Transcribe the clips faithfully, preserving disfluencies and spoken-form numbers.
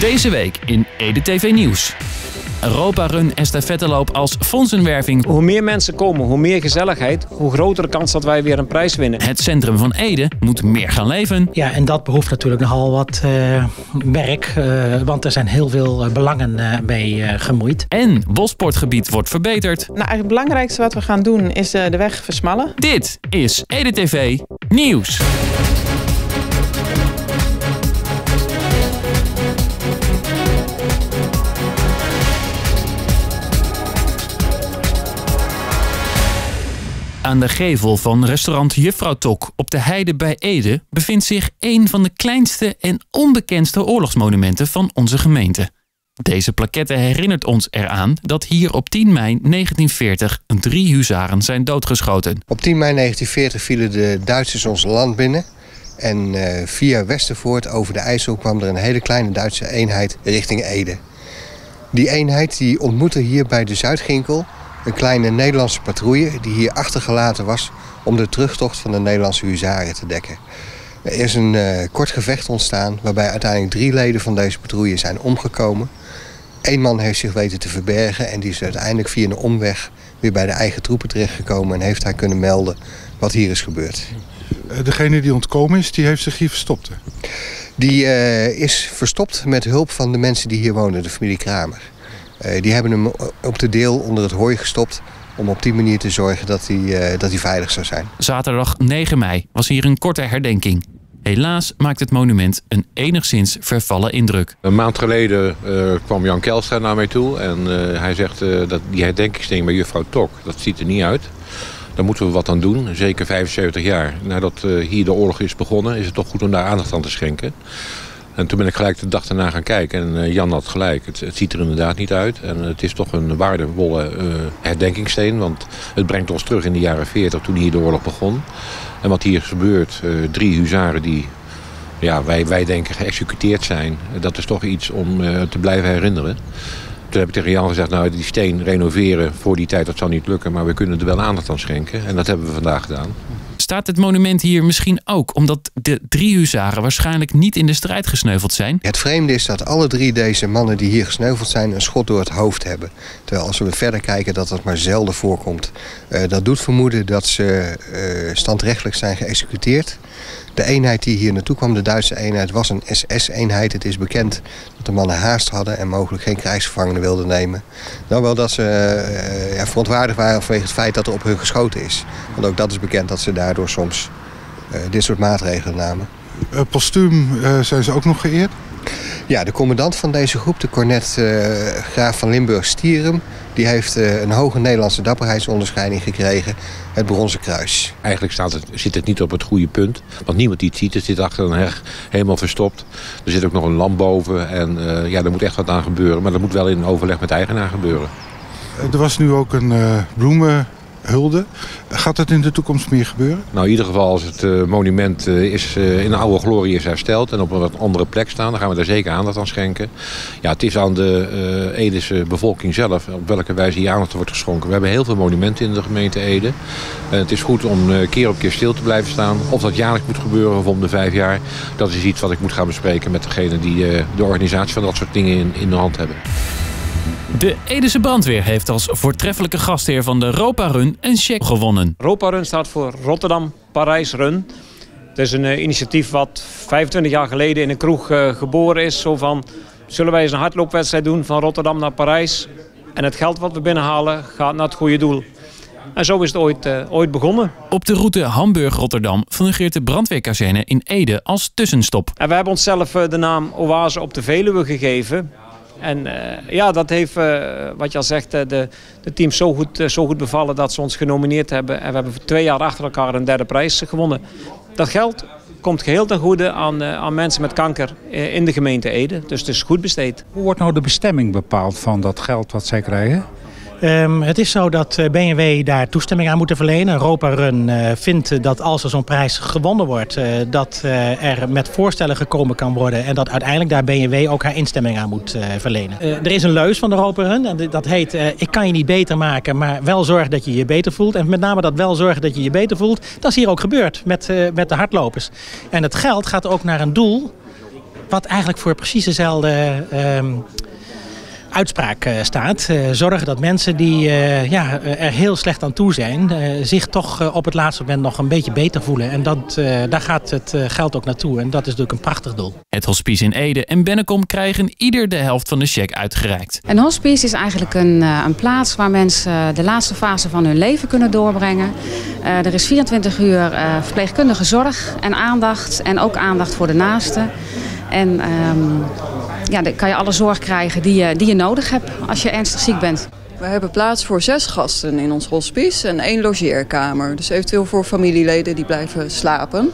Deze week in Ede T V Nieuws. Europa Run estafetteloop als fondsenwerving. Hoe meer mensen komen, hoe meer gezelligheid, hoe grotere kans dat wij weer een prijs winnen. Het centrum van Ede moet meer gaan leven. Ja, en dat behoeft natuurlijk nogal wat uh, werk, uh, want er zijn heel veel uh, belangen uh, mee uh, gemoeid. En bossportgebied wordt verbeterd. Nou, eigenlijk het belangrijkste wat we gaan doen is uh, de weg versmallen. Dit is Ede T V Nieuws. Aan de gevel van restaurant Juffrouw Tok op de Heide bij Ede bevindt zich een van de kleinste en onbekendste oorlogsmonumenten van onze gemeente. Deze plaquette herinnert ons eraan dat hier op tien mei negentien veertig drie huzaren zijn doodgeschoten. Op tien mei negentien veertig vielen de Duitsers ons land binnen en uh, via Westervoort over de IJssel kwam er een hele kleine Duitse eenheid richting Ede. Die eenheid die ontmoette hier bij de Zuidginkel een kleine Nederlandse patrouille die hier achtergelaten was om de terugtocht van de Nederlandse huzaren te dekken. Er is een uh, kort gevecht ontstaan waarbij uiteindelijk drie leden van deze patrouille zijn omgekomen. Eén man heeft zich weten te verbergen en die is uiteindelijk via een omweg weer bij de eigen troepen terechtgekomen en heeft hij kunnen melden wat hier is gebeurd. Degene die ontkomen is, die heeft zich hier verstopt? Hè? Die uh, is verstopt met hulp van de mensen die hier wonen, de familie Kramer. Uh, die hebben hem op de deel onder het hooi gestopt om op die manier te zorgen dat hij, uh, dat hij veilig zou zijn. Zaterdag negen mei was hier een korte herdenking. Helaas maakt het monument een enigszins vervallen indruk. Een maand geleden uh, kwam Jan Kelstra naar mij toe en uh, hij zegt uh, dat die herdenkingssteen bij Juffrouw Tok, dat ziet er niet uit. Daar moeten we wat aan doen, zeker vijfenzeventig jaar. Nadat uh, hier de oorlog is begonnen is het toch goed om daar aandacht aan te schenken. En toen ben ik gelijk de dag daarna gaan kijken en uh, Jan had gelijk. Het, het ziet er inderdaad niet uit en het is toch een waardevolle uh, herdenkingssteen. Want het brengt ons terug in de jaren veertig toen hier de oorlog begon. En wat hier is gebeurd, uh, drie huzaren die ja, wij, wij denken geëxecuteerd zijn. Dat is toch iets om uh, te blijven herinneren. Toen heb ik tegen Jan gezegd, nou die steen renoveren voor die tijd dat zal niet lukken. Maar we kunnen er wel aandacht aan schenken en dat hebben we vandaag gedaan. Staat het monument hier misschien ook omdat de drie huzaren waarschijnlijk niet in de strijd gesneuveld zijn? Het vreemde is dat alle drie deze mannen die hier gesneuveld zijn een schot door het hoofd hebben. Terwijl als we verder kijken dat dat maar zelden voorkomt. Uh, dat doet vermoeden dat ze uh, standrechtelijk zijn geëxecuteerd. De eenheid die hier naartoe kwam, de Duitse eenheid, was een S S-eenheid. Het is bekend dat de mannen haast hadden en mogelijk geen krijgsgevangenen wilden nemen. Dan wel dat ze uh, ja, verontwaardigd waren vanwege het feit dat er op hun geschoten is. Want ook dat is bekend dat ze daardoor soms uh, dit soort maatregelen namen. Uh, postuum uh, zijn ze ook nog geëerd? Ja, de commandant van deze groep, de cornet uh, graaf van Limburg-Stierum, die heeft uh, een hoge Nederlandse dapperheidsonderscheiding gekregen, het Bronzen Kruis. Eigenlijk staat het, zit het niet op het goede punt, want niemand die het ziet. Het zit achter een heg, helemaal verstopt. Er zit ook nog een lamp boven en uh, ja, er moet echt wat aan gebeuren. Maar dat moet wel in overleg met de eigenaar gebeuren. Er was nu ook een uh, bloemen... hulde. Gaat dat in de toekomst meer gebeuren? Nou, in ieder geval als het uh, monument uh, is, uh, in de oude glorie is hersteld en op een wat andere plek staan, dan gaan we daar zeker aandacht aan schenken. Ja, het is aan de uh, Edese bevolking zelf op welke wijze hier aandacht wordt geschonken. We hebben heel veel monumenten in de gemeente Ede. En het is goed om uh, keer op keer stil te blijven staan. Of dat jaarlijks moet gebeuren of om de vijf jaar. Dat is iets wat ik moet gaan bespreken met degene die uh, de organisatie van dat soort dingen in, in de hand hebben. De Edese brandweer heeft als voortreffelijke gastheer van de Europa Run een cheque gewonnen. Europa Run staat voor Rotterdam Parijs Run. Het is een uh, initiatief wat vijfentwintig jaar geleden in een kroeg uh, geboren is. Zo van, zullen wij eens een hardloopwedstrijd doen van Rotterdam naar Parijs? En het geld wat we binnenhalen gaat naar het goede doel. En zo is het ooit, uh, ooit begonnen. Op de route Hamburg-Rotterdam fungeert de brandweerkazerne in Ede als tussenstop. En we hebben onszelf uh, de naam Oase op de Veluwe gegeven. En uh, ja, dat heeft, uh, wat je al zegt, uh, de, de teams zo goed, uh, zo goed bevallen dat ze ons genomineerd hebben. En we hebben voor twee jaar achter elkaar een derde prijs gewonnen. Dat geld komt geheel ten goede aan, uh, aan mensen met kanker uh, in de gemeente Ede. Dus het is goed besteed. Hoe wordt nou de bestemming bepaald van dat geld wat zij krijgen? Um, het is zo dat B N W daar toestemming aan moet verlenen. Europa Run uh, vindt dat als er zo'n prijs gewonnen wordt, uh, dat uh, er met voorstellen gekomen kan worden en dat uiteindelijk daar B N W ook haar instemming aan moet uh, verlenen. Uh, er is een leus van de Europa Run en dat heet uh, ik kan je niet beter maken, maar wel zorgen dat je je beter voelt. En met name dat wel zorgen dat je je beter voelt, dat is hier ook gebeurd met, uh, met de hardlopers. En het geld gaat ook naar een doel wat eigenlijk voor precies dezelfde uh, uitspraak uh, staat. Uh, zorgen dat mensen die uh, ja, er heel slecht aan toe zijn, uh, zich toch uh, op het laatste moment nog een beetje beter voelen. En dat, uh, daar gaat het uh, geld ook naartoe. En dat is natuurlijk een prachtig doel. Het hospice in Ede en Bennekom krijgen ieder de helft van de cheque uitgereikt. Een hospice is eigenlijk een, uh, een plaats waar mensen de laatste fase van hun leven kunnen doorbrengen. Uh, er is vierentwintig uur uh, verpleegkundige zorg en aandacht. En ook aandacht voor de naasten. En um, ja, dan kan je alle zorg krijgen die je, die je nodig hebt als je ernstig ziek bent. We hebben plaats voor zes gasten in ons hospice en één logeerkamer. Dus eventueel voor familieleden die blijven slapen.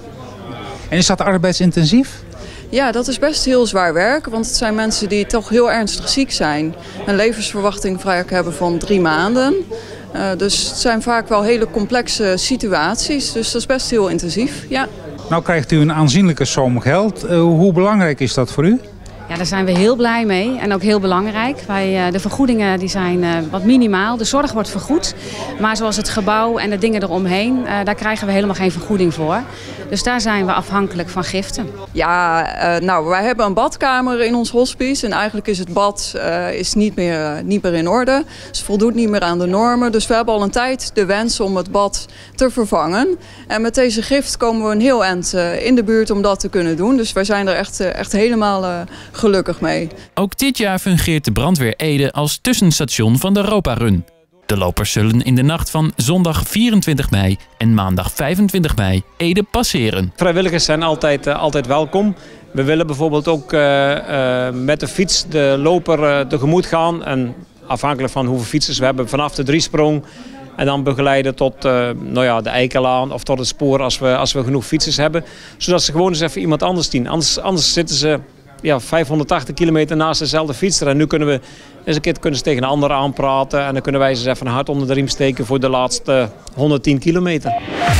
En is dat arbeidsintensief? Ja, dat is best heel zwaar werk, want het zijn mensen die toch heel ernstig ziek zijn. Een levensverwachting vaak hebben van drie maanden. Uh, dus het zijn vaak wel hele complexe situaties, dus dat is best heel intensief, ja. Nou krijgt u een aanzienlijke som geld. Uh, hoe belangrijk is dat voor u? Ja, daar zijn we heel blij mee en ook heel belangrijk. Wij, de vergoedingen die zijn wat minimaal. De zorg wordt vergoed. Maar zoals het gebouw en de dingen eromheen, daar krijgen we helemaal geen vergoeding voor. Dus daar zijn we afhankelijk van giften. Ja, uh, nou, wij hebben een badkamer in ons hospice. En eigenlijk is het bad uh, is niet, meer, uh, niet meer in orde. Dus voldoet niet meer aan de normen. Dus we hebben al een tijd de wens om het bad te vervangen. En met deze gift komen we een heel eind uh, in de buurt om dat te kunnen doen. Dus wij zijn er echt, uh, echt helemaal uh, gelukkig mee. Ook dit jaar fungeert de brandweer Ede als tussenstation van de Europa Run. De lopers zullen in de nacht van zondag vierentwintig mei en maandag vijfentwintig mei Ede passeren. Vrijwilligers zijn altijd, uh, altijd welkom. We willen bijvoorbeeld ook uh, uh, met de fiets de loper uh, tegemoet gaan. En afhankelijk van hoeveel fietsers we hebben, vanaf de driesprong. En dan begeleiden tot uh, nou ja, de Eikelaan of tot het spoor als we, als we genoeg fietsers hebben. Zodat ze gewoon eens even iemand anders zien. Anders, anders zitten ze ja, vijfhonderdtachtig kilometer naast dezelfde fietser. En nu kunnen we eens een keer kunnen ze tegen een ander aanpraten. En dan kunnen wij ze even een hart onder de riem steken voor de laatste honderdtien kilometer.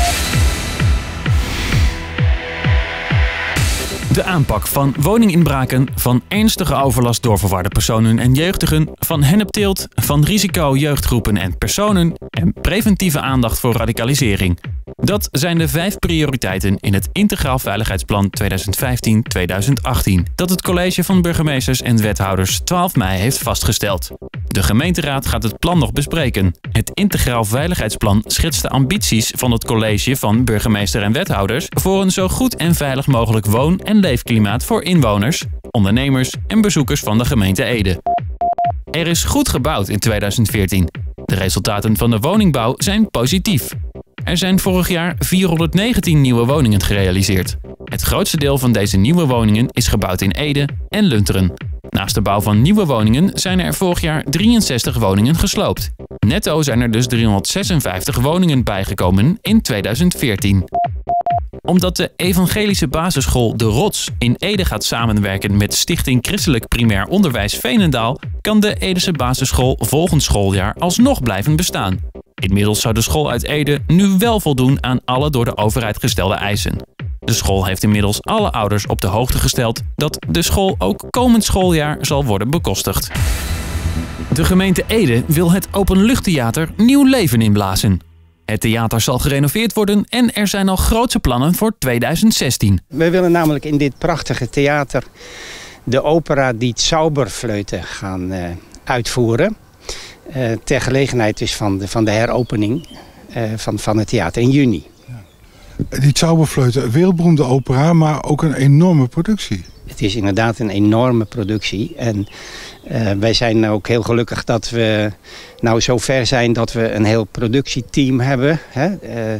De aanpak van woninginbraken, van ernstige overlast door verwarde personen en jeugdigen, van hennepteelt, van risico jeugdgroepen en personen en preventieve aandacht voor radicalisering. Dat zijn de vijf prioriteiten in het Integraal Veiligheidsplan tweeduizend vijftien tot tweeduizend achttien dat het college van burgemeesters en wethouders twaalf mei heeft vastgesteld. De gemeenteraad gaat het plan nog bespreken. Het Integraal Veiligheidsplan schetst de ambities van het college van burgemeester en wethouders voor een zo goed en veilig mogelijk woon- en leefklimaat voor inwoners, ondernemers en bezoekers van de gemeente Ede. Er is goed gebouwd in tweeduizend veertien. De resultaten van de woningbouw zijn positief. Er zijn vorig jaar vierhonderdnegentien nieuwe woningen gerealiseerd. Het grootste deel van deze nieuwe woningen is gebouwd in Ede en Lunteren. Naast de bouw van nieuwe woningen zijn er vorig jaar drieënzestig woningen gesloopt. Netto zijn er dus driehonderdzesenvijftig woningen bijgekomen in tweeduizend veertien. Omdat de evangelische basisschool De Rots in Ede gaat samenwerken met Stichting Christelijk Primair Onderwijs Veenendaal, kan de Edese basisschool volgend schooljaar alsnog blijven bestaan. Inmiddels zou de school uit Ede nu wel voldoen aan alle door de overheid gestelde eisen. De school heeft inmiddels alle ouders op de hoogte gesteld dat de school ook komend schooljaar zal worden bekostigd. De gemeente Ede wil het openluchttheater nieuw leven inblazen. Het theater zal gerenoveerd worden en er zijn al grootse plannen voor tweeduizend zestien. We willen namelijk in dit prachtige theater de opera Die Zauberflöte gaan uh, uitvoeren. Uh, ter gelegenheid dus van de, van de heropening uh, van, van het theater in juni. Die Zauberflöte, een wereldberoemde opera, maar ook een enorme productie. Het is inderdaad een enorme productie. En uh, wij zijn ook heel gelukkig dat we nou zo ver zijn dat we een heel productieteam hebben. Hè? Uh,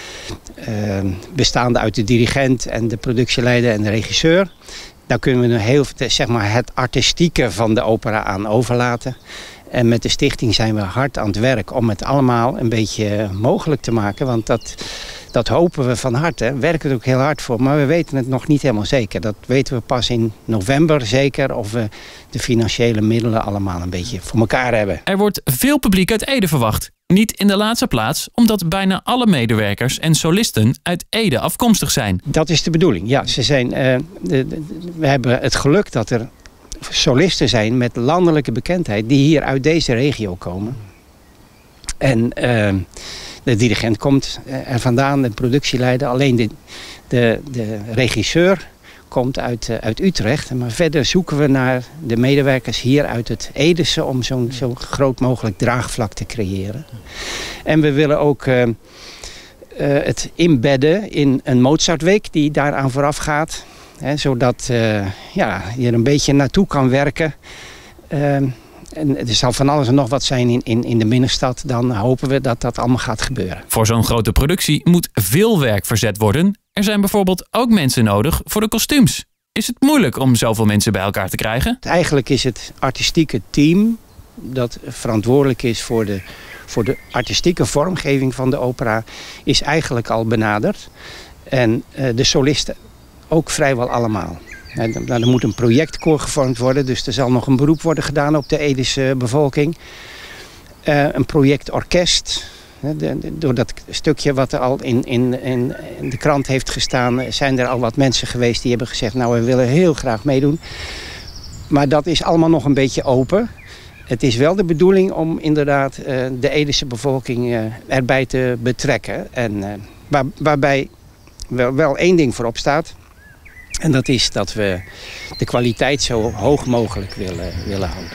uh, bestaande uit de dirigent en de productieleider en de regisseur. Daar kunnen we heel, zeg maar, het artistieke van de opera aan overlaten. En met de stichting zijn we hard aan het werk om het allemaal een beetje mogelijk te maken. Want dat, dat hopen we van harte. We werken er ook heel hard voor, maar we weten het nog niet helemaal zeker. Dat weten we pas in november zeker, of we de financiële middelen allemaal een beetje voor elkaar hebben. Er wordt veel publiek uit Ede verwacht. Niet in de laatste plaats, omdat bijna alle medewerkers en solisten uit Ede afkomstig zijn. Dat is de bedoeling, ja. Ze zijn, uh, de, de, we hebben het geluk dat er solisten zijn met landelijke bekendheid die hier uit deze regio komen. En uh, de dirigent komt er vandaan, de productieleider. Alleen de, de, de regisseur komt uit, uh, uit Utrecht. Maar verder zoeken we naar de medewerkers hier uit het Edese om zo'n zo groot mogelijk draagvlak te creëren. En we willen ook uh, uh, het inbedden in een Mozartweek die daaraan vooraf gaat. Hè, zodat uh, ja, je er een beetje naartoe kan werken. Uh, En er zal van alles en nog wat zijn in, in, in de binnenstad. Dan hopen we dat dat allemaal gaat gebeuren. Voor zo'n grote productie moet veel werk verzet worden. Er zijn bijvoorbeeld ook mensen nodig voor de kostuums. Is het moeilijk om zoveel mensen bij elkaar te krijgen? Eigenlijk is het artistieke team dat verantwoordelijk is voor de, voor de artistieke vormgeving van de opera, is eigenlijk al benaderd. En uh, de solisten ook vrijwel allemaal. Nou, er moet een projectkoor gevormd worden, dus er zal nog een beroep worden gedaan op de Edische bevolking. Uh, een projectorkest. De, de, door dat stukje wat er al in, in, in de krant heeft gestaan, zijn er al wat mensen geweest die hebben gezegd, nou, we willen heel graag meedoen. Maar dat is allemaal nog een beetje open. Het is wel de bedoeling om inderdaad uh, de Edische bevolking uh, erbij te betrekken. En uh, waar, waarbij wel, wel één ding voorop staat. En dat is dat we de kwaliteit zo hoog mogelijk willen, willen houden.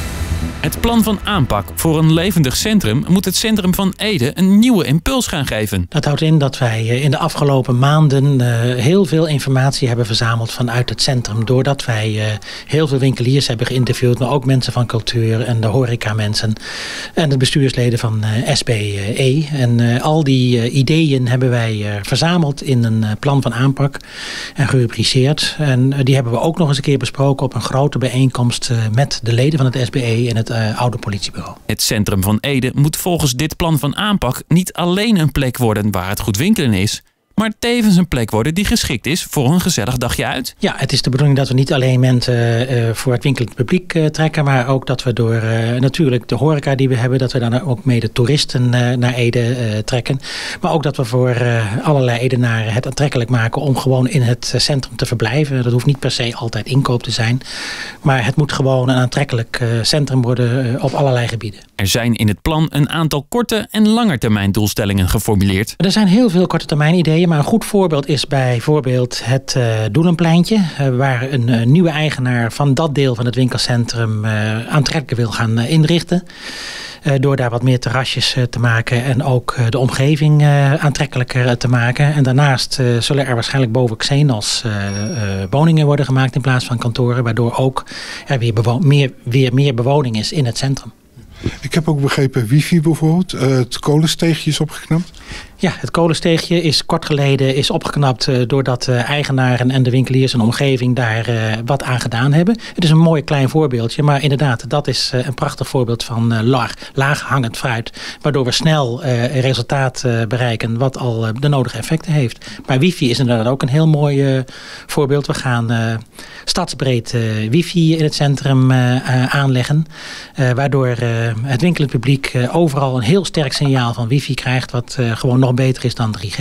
Het plan van aanpak voor een levendig centrum moet het centrum van Ede een nieuwe impuls gaan geven. Dat houdt in dat wij in de afgelopen maanden heel veel informatie hebben verzameld vanuit het centrum. Doordat wij heel veel winkeliers hebben geïnterviewd, maar ook mensen van cultuur en de horecamensen en de bestuursleden van S B E. En al die ideeën hebben wij verzameld in een plan van aanpak en gerubriceerd. En die hebben we ook nog eens een keer besproken op een grote bijeenkomst met de leden van het S B E en het uh, oude politiebureau. Het centrum van Ede moet volgens dit plan van aanpak niet alleen een plek worden waar het goed winkelen is, maar tevens een plek worden die geschikt is voor een gezellig dagje uit. Ja, het is de bedoeling dat we niet alleen mensen uh, voor het winkelend publiek uh, trekken, maar ook dat we door uh, natuurlijk de horeca die we hebben, dat we dan ook mede toeristen uh, naar Ede uh, trekken. Maar ook dat we voor uh, allerlei Edenaren het aantrekkelijk maken om gewoon in het centrum te verblijven. Dat hoeft niet per se altijd inkoop te zijn, maar het moet gewoon een aantrekkelijk uh, centrum worden uh, op allerlei gebieden. Er zijn in het plan een aantal korte en langetermijn doelstellingen geformuleerd. Er zijn heel veel korte termijn ideeën. Maar een goed voorbeeld is bijvoorbeeld het uh, Doelenpleintje. Uh, waar een uh, nieuwe eigenaar van dat deel van het winkelcentrum uh, aantrekkelijk wil gaan uh, inrichten. Uh, door daar wat meer terrasjes uh, te maken en ook uh, de omgeving uh, aantrekkelijker uh, te maken. En daarnaast uh, zullen er waarschijnlijk boven Xenos uh, uh, woningen worden gemaakt in plaats van kantoren. Waardoor ook er weer, bewo- meer, weer meer bewoning is in het centrum. Ik heb ook begrepen wifi bijvoorbeeld. Uh, het kolensteegje is opgeknapt. Ja, het kolensteegje is kort geleden is opgeknapt uh, doordat de uh, eigenaren en de winkeliers en de omgeving daar uh, wat aan gedaan hebben. Het is een mooi klein voorbeeldje, maar inderdaad, dat is uh, een prachtig voorbeeld van uh, laag, laag hangend fruit. Waardoor we snel uh, een resultaat uh, bereiken wat al uh, de nodige effecten heeft. Maar wifi is inderdaad ook een heel mooi uh, voorbeeld. We gaan uh, stadsbreed uh, wifi in het centrum uh, uh, aanleggen. Uh, waardoor uh, het winkelend publiek uh, overal een heel sterk signaal van wifi krijgt. Wat uh, gewoon nog beter is dan drie G.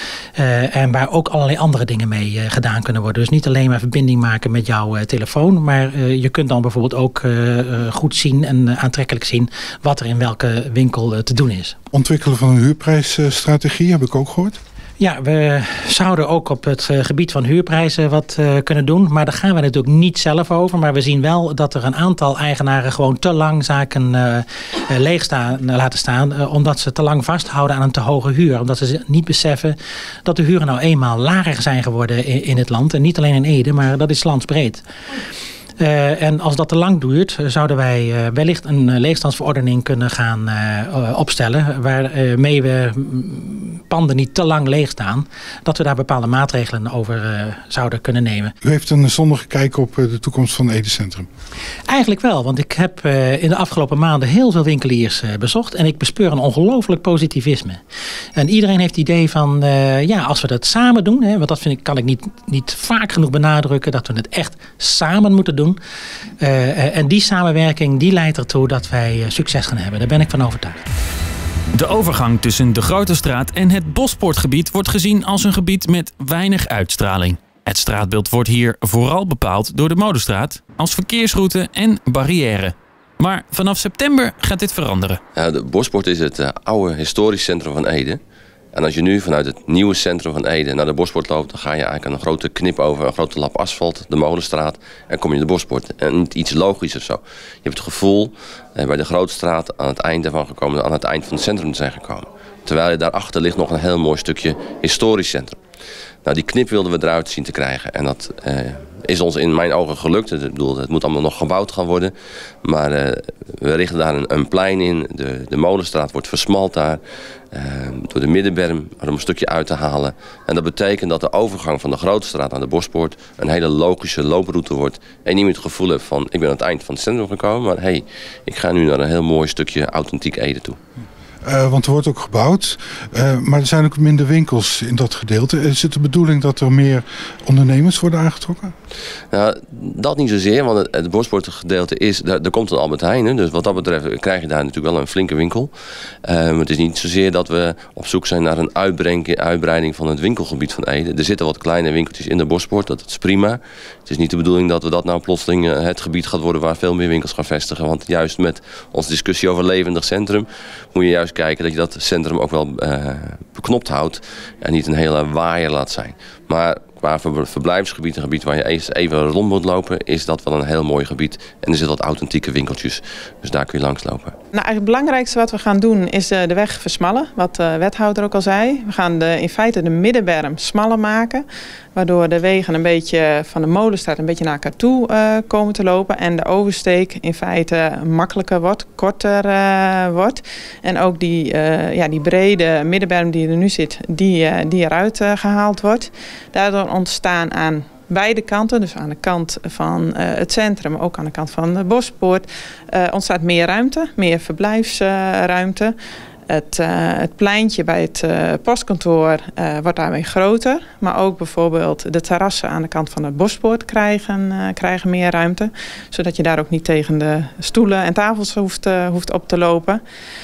Uh, en waar ook allerlei andere dingen mee uh, gedaan kunnen worden. Dus niet alleen maar verbinding maken met jouw uh, telefoon. Maar uh, je kunt dan bijvoorbeeld ook uh, uh, goed zien en uh, aantrekkelijk zien wat er in welke winkel uh, te doen is. Ontwikkelen van een huurprijsstrategie heb ik ook gehoord. Ja, we zouden ook op het gebied van huurprijzen wat uh, kunnen doen. Maar daar gaan we natuurlijk niet zelf over. Maar we zien wel dat er een aantal eigenaren gewoon te lang zaken uh, leeg staan, uh, laten staan. Uh, omdat ze te lang vasthouden aan een te hoge huur. Omdat ze niet beseffen dat de huren nou eenmaal lager zijn geworden in, in het land. En niet alleen in Ede, maar dat is landsbreed. Uh, en als dat te lang duurt, zouden wij uh, wellicht een uh, leegstandsverordening kunnen gaan uh, opstellen. Waarmee we panden niet te lang leeg staan. Dat we daar bepaalde maatregelen over uh, zouden kunnen nemen. U heeft een zondige kijk op uh, de toekomst van Ede Centrum. Eigenlijk wel, want ik heb uh, in de afgelopen maanden heel veel winkeliers uh, bezocht. En ik bespeur een ongelooflijk positivisme. En iedereen heeft het idee van, uh, ja, als we dat samen doen. Hè, want dat vind ik, kan ik niet, niet vaak genoeg benadrukken. Dat we het echt samen moeten doen. Uh, en die samenwerking die leidt ertoe dat wij uh, succes gaan hebben. Daar ben ik van overtuigd. De overgang tussen de Grote Straat en het Bospoortgebied wordt gezien als een gebied met weinig uitstraling. Het straatbeeld wordt hier vooral bepaald door de Modestraat als verkeersroute en barrière. Maar vanaf september gaat dit veranderen. Ja, de Bospoort is het uh, oude historisch centrum van Ede. En als je nu vanuit het nieuwe centrum van Ede naar de Bospoort loopt, dan ga je eigenlijk een grote knip over, een grote lap asfalt, de Molenstraat, en kom je in de Bospoort. En niet iets logisch of zo. Je hebt het gevoel eh, bij de Grootstraat aan het eind ervan gekomen, aan het eind van het centrum te zijn gekomen. Terwijl je daarachter ligt nog een heel mooi stukje historisch centrum. Nou, die knip wilden we eruit zien te krijgen. En dat eh, is ons in mijn ogen gelukt. Ik bedoel, het moet allemaal nog gebouwd gaan worden. Maar uh, we richten daar een, een plein in. De, de Molenstraat wordt versmalt daar. Uh, door de middenberm om een stukje uit te halen. En dat betekent dat de overgang van de Grootstraat naar de Bospoort een hele logische looproute wordt. En je niet meer het gevoel hebt van, ik ben aan het eind van het centrum gekomen. Maar hé, hey, ik ga nu naar een heel mooi stukje authentiek Ede toe. Uh, want er wordt ook gebouwd, uh, maar er zijn ook minder winkels in dat gedeelte. Is het de bedoeling dat er meer ondernemers worden aangetrokken? Nou, dat niet zozeer, want het, het Bospoortgedeelte is, daar, daar komt een Albert Heijn. Hè, dus wat dat betreft krijg je daar natuurlijk wel een flinke winkel. Uh, het is niet zozeer dat we op zoek zijn naar een uitbreiding van het winkelgebied van Ede. Er zitten wat kleine winkeltjes in de Bospoort, dat is prima. Het is niet de bedoeling dat we dat nou plotseling uh, het gebied gaat worden waar veel meer winkels gaan vestigen. Want juist met onze discussie over levendig centrum moet je juist kijken dat je dat centrum ook wel uh, beknopt houdt en niet een hele waaier laat zijn. Maar qua verblijfsgebied, een gebied waar je even rond moet lopen, is dat wel een heel mooi gebied. En er zitten wat authentieke winkeltjes, dus daar kun je langs lopen. Nou, eigenlijk het belangrijkste wat we gaan doen is de weg versmallen, wat de wethouder ook al zei. We gaan de, in feite de middenberm smaller maken, waardoor de wegen een beetje van de Molenstraat een beetje naar elkaar toe uh, komen te lopen. En de oversteek in feite makkelijker wordt, korter uh, wordt. En ook die, uh, ja, die brede middenberm die er nu zit, die, uh, die eruit uh, gehaald wordt. Daardoor ontstaan aan beide kanten, dus aan de kant van uh, het centrum, maar ook aan de kant van de Bospoort, uh, ontstaat meer ruimte, meer verblijfsruimte. Uh, Het, uh, het pleintje bij het uh, postkantoor uh, wordt daarmee groter. Maar ook bijvoorbeeld de terrassen aan de kant van de Bospoort krijgen, uh, krijgen meer ruimte. Zodat je daar ook niet tegen de stoelen en tafels hoeft, uh, hoeft op te lopen.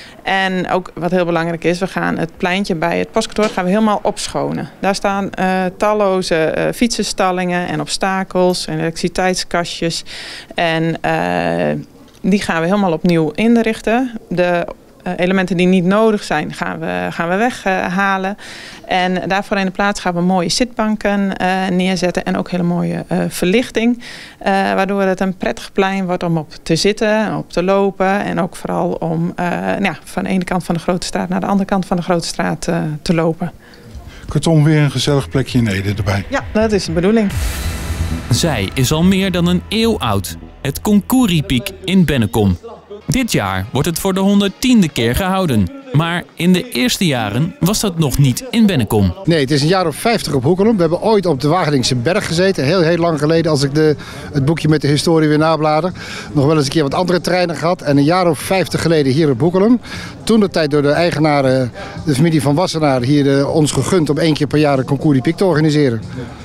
En ook wat heel belangrijk is, we gaan het pleintje bij het postkantoor gaan we helemaal opschonen. Daar staan uh, talloze uh, fietsenstallingen en obstakels en elektriciteitskastjes. En uh, die gaan we helemaal opnieuw inrichten. De Uh, elementen die niet nodig zijn, gaan we, gaan we weghalen. Uh, en daarvoor in de plaats gaan we mooie zitbanken uh, neerzetten. En ook hele mooie uh, verlichting. Uh, waardoor het een prettig plein wordt om op te zitten, op te lopen. En ook vooral om uh, nou ja, van de ene kant van de Grote Straat naar de andere kant van de Grote Straat uh, te lopen. Kortom, weer een gezellig plekje in Ede erbij. Ja, dat is de bedoeling. Zij is al meer dan een eeuw oud. Het Konkoeriepiek in Bennekom. Dit jaar wordt het voor de honderdtiende keer gehouden. Maar in de eerste jaren was dat nog niet in Bennekom. Nee, het is een jaar of vijftig op Hoekelum. We hebben ooit op de Wageningse Berg gezeten. Heel, heel lang geleden, als ik de, het boekje met de historie weer nablader. Nog wel eens een keer wat andere terreinen gehad. En een jaar of vijftig geleden hier op Hoekelum. Toen de tijd door de eigenaren, de familie van Wassenaar, hier uh, ons gegund om één keer per jaar een Konkoeriepiek te organiseren.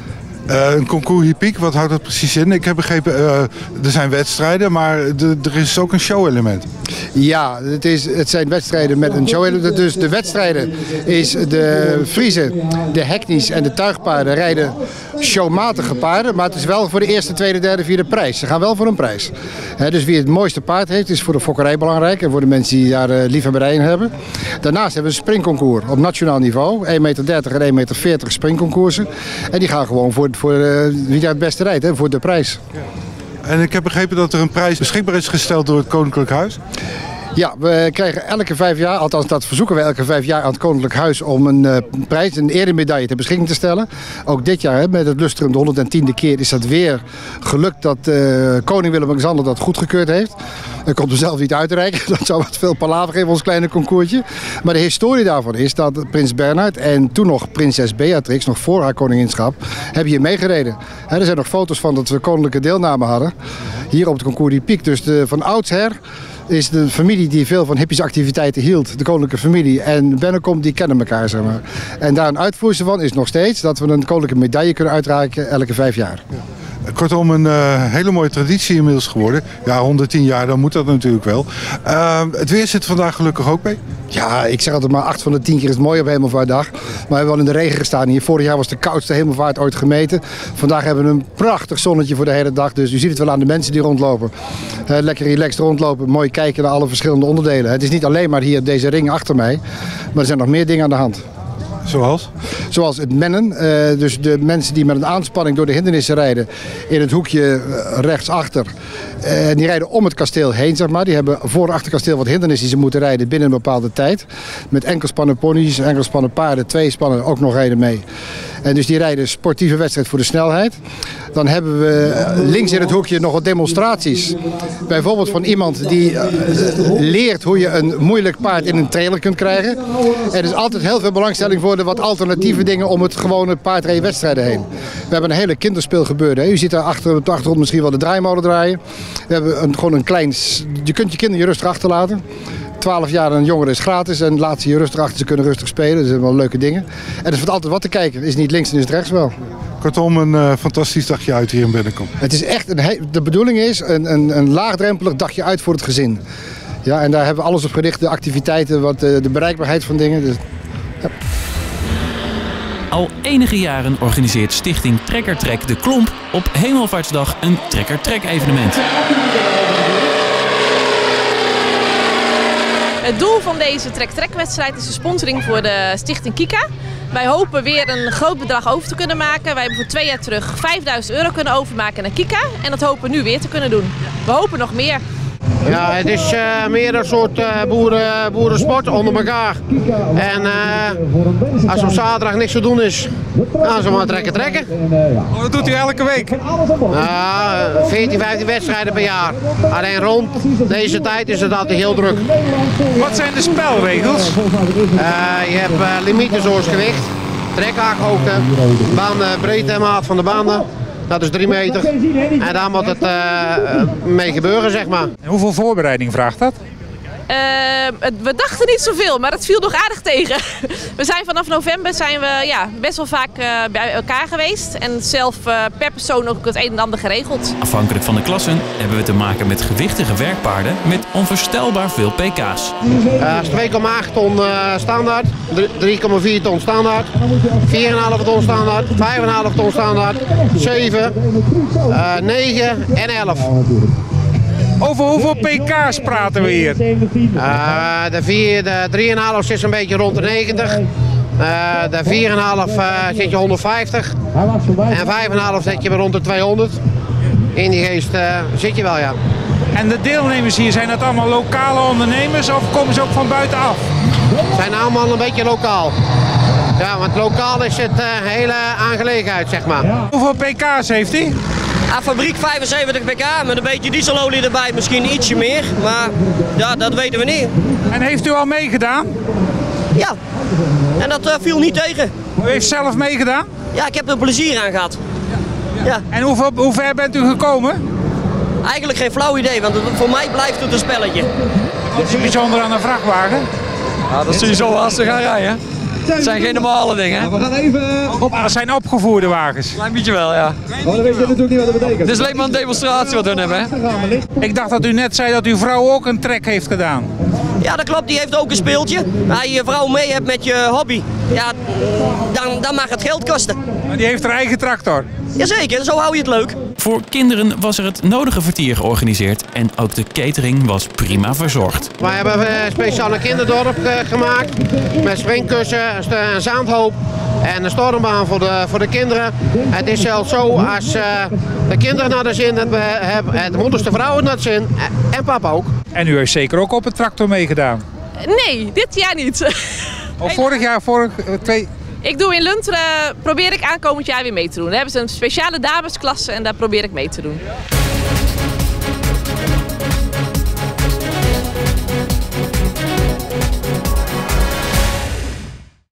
Uh, een Konkoeriepiek, wat houdt dat precies in? Ik heb begrepen, uh, er zijn wedstrijden, maar de, er is ook een show-element. Ja, het, is, het zijn wedstrijden met een show-element. Dus de wedstrijden is de Friese, de Heknies en de tuigpaarden rijden showmatige paarden. Maar het is wel voor de eerste, tweede, derde, vierde prijs. Ze gaan wel voor een prijs. He, dus wie het mooiste paard heeft, is voor de fokkerij belangrijk. En voor de mensen die daar uh, liefhebberij in hebben. Daarnaast hebben we een springconcours op nationaal niveau. één meter dertig en één meter veertig springconcoursen. En die gaan gewoon voor voor uh, wie daar het beste rijdt, hè, voor de prijs. Ja. En ik heb begrepen dat er een prijs beschikbaar is gesteld door het Koninklijk Huis. Ja, we krijgen elke vijf jaar, althans dat verzoeken we elke vijf jaar aan het Koninklijk Huis om een uh, prijs, een eremedaille ter beschikking te stellen. Ook dit jaar, hè, met het lustrum de honderdtiende keer, is dat weer gelukt dat uh, koning Willem-Alexander dat goedgekeurd heeft. Dat komt er zelf niet uitreiken, dat zou wat veel palaver geven, ons kleine concoursje. Maar de historie daarvan is dat prins Bernhard en toen nog prinses Beatrix, nog voor haar koninginschap, hebben hier meegereden. He, er zijn nog foto's van dat we koninklijke deelname hadden, hier op het Konkoeriepiek. Dus de, van oudsher is de familie die veel van hippische activiteiten hield, de koninklijke familie en Bennekom, die kennen elkaar, zeg maar. En daar een uitvoersel van is nog steeds dat we een koninklijke medaille kunnen uitreiken elke vijf jaar. Ja. Kortom, een uh, hele mooie traditie inmiddels geworden. Ja, honderdtien jaar, dan moet dat natuurlijk wel. Uh, het weer zit vandaag gelukkig ook mee. Ja, ik zeg altijd maar acht van de tien keer is het mooi op Hemelvaartdag. Maar we hebben wel in de regen gestaan hier. Vorig jaar was de koudste Hemelvaart ooit gemeten. Vandaag hebben we een prachtig zonnetje voor de hele dag. Dus u ziet het wel aan de mensen die rondlopen. Uh, lekker relaxed rondlopen, mooi kijken naar alle verschillende onderdelen. Het is niet alleen maar hier deze ring achter mij. Maar er zijn nog meer dingen aan de hand. Zoals? Zoals het mennen. Uh, dus de mensen die met een aanspanning door de hindernissen rijden in het hoekje uh, rechtsachter. Uh, die rijden om het kasteel heen, zeg maar. Die hebben voor en achter het kasteel wat hindernissen die ze moeten rijden binnen een bepaalde tijd. Met enkelspannen ponies, enkelspannen paarden, twee spannen ook nog rijden mee. En dus die rijden sportieve wedstrijd voor de snelheid. Dan hebben we links in het hoekje nog wat demonstraties. Bijvoorbeeld van iemand die uh, leert hoe je een moeilijk paard in een trailer kunt krijgen. Er is altijd heel veel belangstelling voor de wat alternatieve dingen om het gewone paardrijwedstrijden heen. We hebben een hele kinderspeelgebeuren. Hè. U ziet daar achter op de achtergrond misschien wel de draaimolen draaien. We hebben een, gewoon een klein... Je kunt je kinderen je rustig achterlaten. twaalf jaar en jonger is gratis en laat ze je rustig achter. Ze kunnen rustig spelen. Dat zijn wel leuke dingen. En er is altijd wat te kijken. Het is niet links en is het rechts wel. Kortom, een uh, fantastisch dagje uit hier in Bennekom. Het is echt een, de bedoeling is een, een, een laagdrempelig dagje uit voor het gezin. Ja, en daar hebben we alles op gericht. De activiteiten, wat, de, de bereikbaarheid van dingen. Dus, ja. Al enige jaren organiseert Stichting Trekker Trek de Klomp op Hemelvaartsdag een Trekker Trek evenement. Het doel van deze trek-trek-wedstrijd is de sponsoring voor de Stichting Kika. Wij hopen weer een groot bedrag over te kunnen maken. Wij hebben voor twee jaar terug vijfduizend euro kunnen overmaken naar Kika. En dat hopen we nu weer te kunnen doen. We hopen nog meer. Ja, het is uh, meer een soort uh, boeren, boerensport onder elkaar. En uh, als op zaterdag niks te doen is, gaan ze maar trekken trekken. Oh, dat doet u elke week? Ja, veertien, vijftien wedstrijden per jaar. Alleen rond deze tijd is het altijd heel druk. Wat zijn de spelregels? Uh, je hebt uh, limieten zoals gewicht, trekhaakhoogte, baan, uh, breedte en maat van de banden. Dat is drie meter. En daar moet het uh, mee gebeuren, zeg maar. En hoeveel voorbereiding vraagt dat? Uh, we dachten niet zoveel, maar het viel nog aardig tegen. We zijn vanaf november zijn we ja, best wel vaak uh, bij elkaar geweest. En zelf uh, per persoon ook het een en ander geregeld. Afhankelijk van de klassen hebben we te maken met gewichtige werkpaarden met onvoorstelbaar veel pk's. Uh, twee komma acht ton uh, standaard, drie komma vier ton standaard, vier komma vijf ton standaard, vijf komma vijf ton standaard, zeven, uh, negen en elf. Over hoeveel pk's praten we hier? Uh, de, vier, de drie komma vijf zit een beetje rond de negentig. Uh, de vier komma vijf uh, zit je honderdvijftig. En vijf komma vijf zit je rond de tweehonderd. In die geest uh, zit je wel, ja. En de deelnemers hier, zijn dat allemaal lokale ondernemers of komen ze ook van buitenaf? Ze zijn allemaal een beetje lokaal. Ja, want lokaal is het een uh, hele aangelegenheid, zeg maar. Hoeveel pk's heeft hij? Ja, fabriek vijfenzeventig pk, met een beetje dieselolie erbij, misschien ietsje meer. Maar ja, dat weten we niet. En heeft u al meegedaan? Ja, en dat uh, viel niet tegen. U heeft zelf meegedaan? Ja, ik heb er plezier aan gehad. Ja. En hoe, hoe ver bent u gekomen? Eigenlijk geen flauw idee, want voor mij blijft het een spelletje. Wat is bijzonder aan een vrachtwagen? Ja, dat zie je zo als ze gaan rijden. Het zijn geen normale dingen. We gaan even op... Dat zijn opgevoerde wagens. Klein beetje wel, ja. Oh, dan weet je natuurlijk niet wat dat betekent. Het is alleen maar een demonstratie wat we hebben, hè. Ik dacht dat u net zei dat uw vrouw ook een trek heeft gedaan. Ja, dat klopt. Die heeft ook een speeltje. Als je je vrouw mee hebt met je hobby, ja, dan, dan mag het geld kosten. Maar die heeft haar eigen tractor. Jazeker, zo hou je het leuk. Voor kinderen was er het nodige vertier georganiseerd en ook de catering was prima verzorgd. Wij hebben een speciale kinderdorp gemaakt met springkussen, een zandhoop en een stormbaan voor de, voor de kinderen. Het is zelfs zo, als uh, de kinderen naar de zin hebben, hebben de moeders de vrouwen naar de zin en papa ook. En u heeft zeker ook op het tractor meegedaan? Nee, dit jaar niet. Of vorig jaar, vorig, uh, twee... Ik doe in Lunteren, probeer ik aankomend jaar weer mee te doen. Daar hebben ze een speciale damesklasse en daar probeer ik mee te doen.